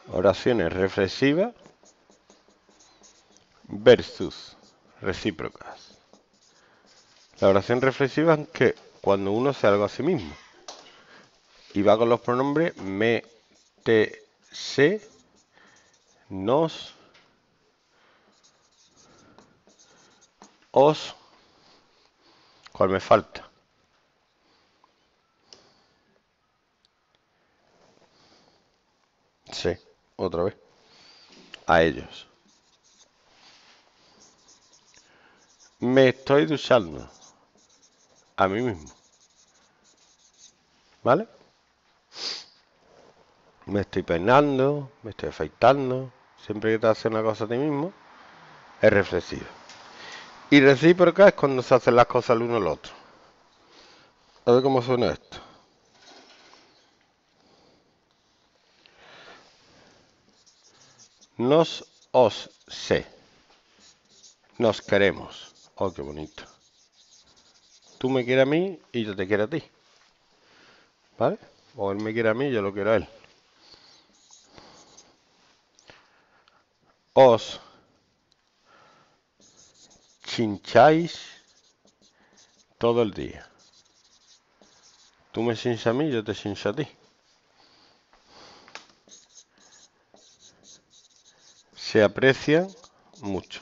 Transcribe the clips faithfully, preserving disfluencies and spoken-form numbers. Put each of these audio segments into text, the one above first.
Oraciones reflexivas versus recíprocas. La oración reflexiva es que cuando uno hace algo a sí mismo y va con los pronombres me, te, se, nos, os. ¿Cuál me falta? Sí, otra vez. A ellos. Me estoy duchando. A mí mismo. ¿Vale? Me estoy peinando, me estoy afeitando. Siempre que te haces una cosa a ti mismo, es reflexivo. Y recíproca es cuando se hacen las cosas el uno al otro. A ver cómo suena esto. Nos, os, se. Nos queremos. Oh, qué bonito. Tú me quieres a mí y yo te quiero a ti. ¿Vale? O él me quiere a mí y yo lo quiero a él. Os chincháis todo el día. Tú me chinchas a mí y yo te chincho a ti. Se aprecian mucho.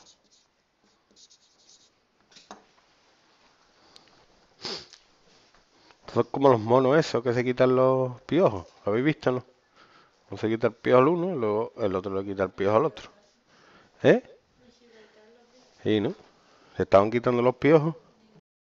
Son como los monos esos que se quitan los piojos. ¿Lo habéis visto, no? Uno se quita el piojo al uno y luego el otro le quita el piojo al otro. ¿Eh? Sí, ¿no? Se estaban quitando los piojos.